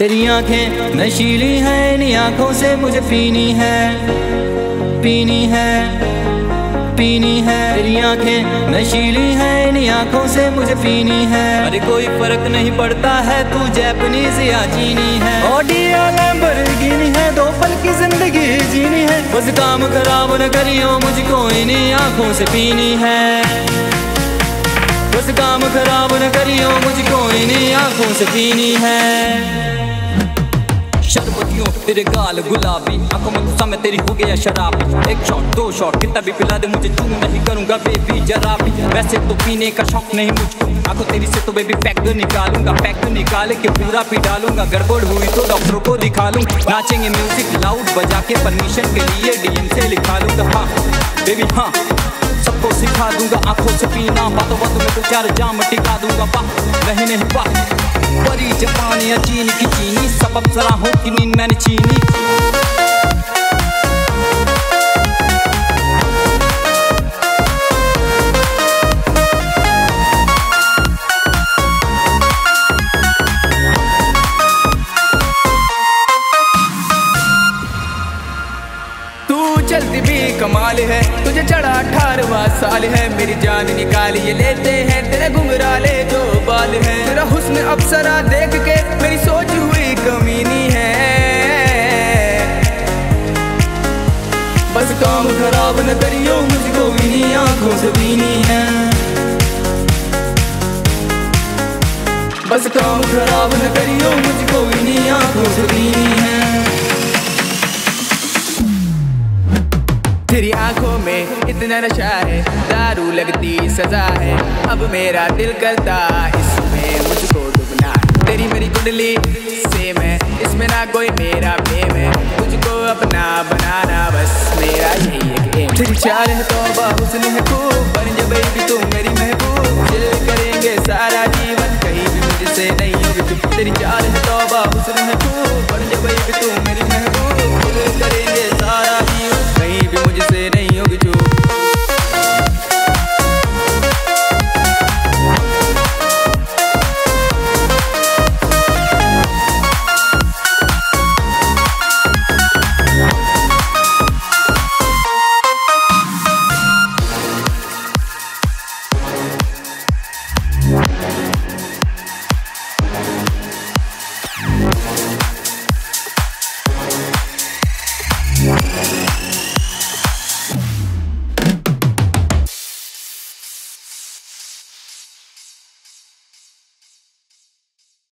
तेरी आंखें नशीली हैं, इन आंखों से मुझे पीनी है, पीनी है, पीनी है। तेरी आंखें नशीली हैं, इन आंखों से मुझे पीनी है। अरे कोई फर्क नहीं पड़ता है तू जैपनीज या चीनी है। ऑडी या लैम्बोर्गिनी है, दो पल की जिंदगी जीनी है। बस काम खराब न करियो, मुझको इन्हीं आंखों से पीनी है। बस काम खराब न करियो, मुझको इन्हीं आंखों से पीनी है। शरबतियों तेरे गाल गुलाबी, आंखों में गुस्सा में तेरी हो गया शराबी। एक शॉट दो शॉट कितना भी पिला दे मुझे, तू नहीं करूंगा बेबी जरा भी। वैसे तो पीने का शौक नहीं मुझको, आंखों तेरी से तो बेबी पैक निकालूंगा। पैक निकाल के पूरा पी डालूंगा। गड़बड़ हुई तो डॉक्टरों को दिखा लूं। नाचेंगे म्यूजिक लाउड बजा के, परमिशन के लिए डीएम से लिखा लूंगा। हाँ बेबी हाँ, सबको सिखा दूंगा आंखों से पीना। बातों बातों में तो चार जाम टिका दूंगा। वाह नहीं नहीं वाह, परी जापान या चीन की चीनी, सब अप्सराओं की नींद मैंने चीनी। चलती भी कमाल है, तुझे चढ़ा 18वां साल है। मेरी जान निकाल ये लेते हैं तेरे घुंघराले जो बाल है। तेरा हुस्न अप्सरा देख के मेरी सोच हुई कमीनी है। बस काम खराब न करियो, मुझको इन्हीं आंखों से पीनी है। बस काम खराब न करियो, मुझको इन्हीं आंखों से पीनी है। तेरी आंखों में इतना नशा है, दारू लगती सजा है। अब मेरा दिल करता इसमें मुझको डूबना है। तेरी मेरी कुंडली सेम है, इसमें ना कोई मेरा प्रेम है। तुझको अपना बनाना बस मेरा यही एक एम। तेरी चाल है तौबा, हुस्न है खूब, बन जा बेबी तू मेरी महबूब। चिल करेंगे सारा जीवन, कहीं भी मुझसे नहीं होगी तू। तेरी चाल है तौबा, हुस्न